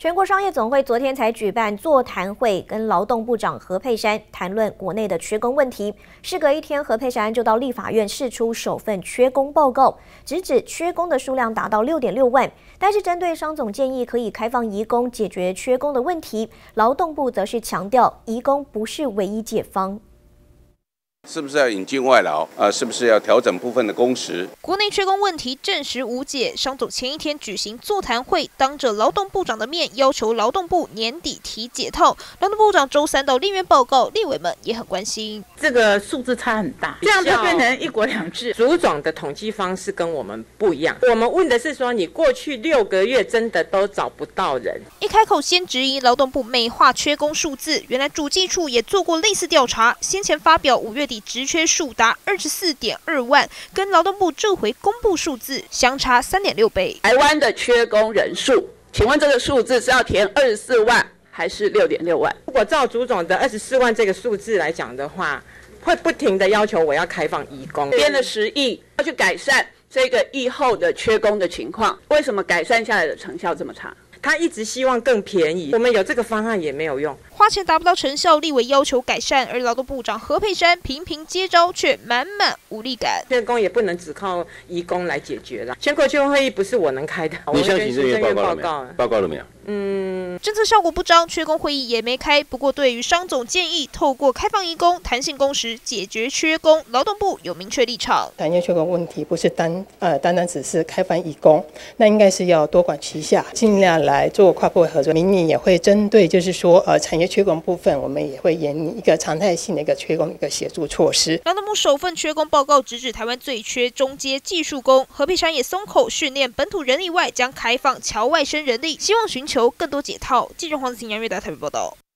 全国商业总会昨天才举办座谈会，跟劳动部长何佩珊谈论国内的缺工问题。事隔一天，何佩珊就到立法院释出首份缺工报告，直指缺工的数量达到6.6万。但是针对商总建议可以开放移工解决缺工的问题，劳动部则是强调移工不是唯一解方。 是不是要引进外劳？是不是要调整部分的工时？ 国内缺工问题暂时无解，商总前一天举行座谈会，当着劳动部长的面要求劳动部年底提解套。劳动部长周三到立院报告，立委们也很关心。 这个数字差很大，这样就变成一国两制。 组长的统计方式跟我们不一样，我们问的是说，你过去6个月真的都找不到人。 一开口先质疑劳动部美化缺工数字，原来主计处也做过类似调查，先前发表5月底职缺数达24.2万，跟劳动部这回公布数字相差3.6倍。 台湾的缺工人数，请问这个数字是要填24万还是6.6万？ 如果照组总的24万这个数字来讲的话，会不停的要求我要开放移工， 编了10亿要去改善这个疫后的缺工的情况，为什么改善下来的成效这么差？ 他一直希望更便宜，我们有这个方案也没有用， 花钱达不到成效，立委要求改善，而劳动部长何佩珊频频接招，却满满无力感。 缺工也不能只靠移工来解决了。全国缺工会议不是我能开的， 你向行政院报告了没有？报告了没有？ 政策效果不彰，缺工会议也没开。不过，对于商总建议透过开放移工、弹性工时解决缺工，劳动部有明确立场。 产业缺工问题不是单单只是开放移工，那应该是要多管齐下，尽量来做跨部会合作。民意也会针对，就是说产业缺工部分，我们也会研拟一个常态性的一个缺工一个协助措施。 劳动部首份缺工报告直指台湾最缺中阶技术工，何佩珊也松口训练本土人力外，将开放侨外生人力，希望寻求更多解套。记者黄子晴、杨月达台北报道。